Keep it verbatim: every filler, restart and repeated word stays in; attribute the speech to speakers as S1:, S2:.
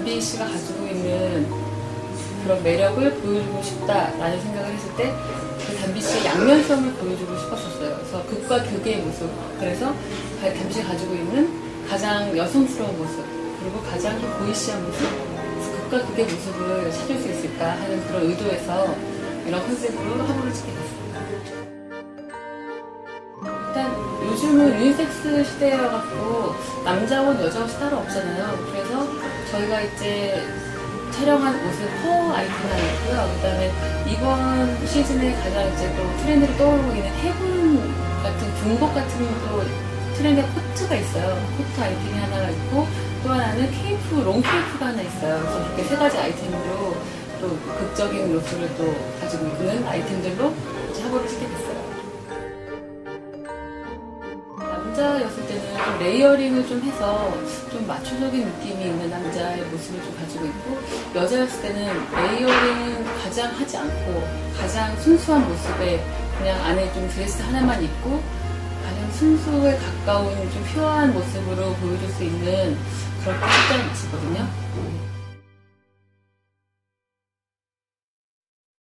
S1: 담비 씨가 가지고 있는 그런 매력을 보여주고 싶다라는 생각을 했을 때 그 담비 씨의 양면성을 보여주고 싶었었어요. 그래서 극과 극의 모습, 그래서 담비 씨가 가지고 있는 가장 여성스러운 모습, 그리고 가장 보이시한 모습, 극과 극의 모습을 찾을 수 있을까 하는 그런 의도에서 이런 컨셉으로 화보를 찍게 됐습니다. 일단 요즘은 유니섹스 시대여갖고 남자 옷, 여자 옷이 따로 없잖아요. 그래서 저희가 이제 촬영한 옷은 퍼 아이템 하나 있고요. 그 다음에 이번 시즌에 가장 이제 또 트렌드를 떠오르고 있는 해군 같은 군복 같은 또 트렌드 코트가 있어요. 코트 아이템이 하나가 있고 또 하나는 케이프, 롱 케이프가 하나 있어요. 그래서 이렇게 세 가지 아이템으로 또 극적인 요소를 또 가지고 있는 아이템들로 이제 화보를 찍게 됐어요. 남자였을 때는 좀 레이어링을 좀 해서 좀 마초적인 느낌이 있는 남자의 모습을 좀 가지고 있고, 여자였을 때는 레이어링은 가장 하지 않고 가장 순수한 모습에 그냥 안에 좀 드레스 하나만 입고 가장 순수에 가까운 좀 퓨어한 모습으로 보여줄 수 있는 그렇게 색깔이 있었거든요.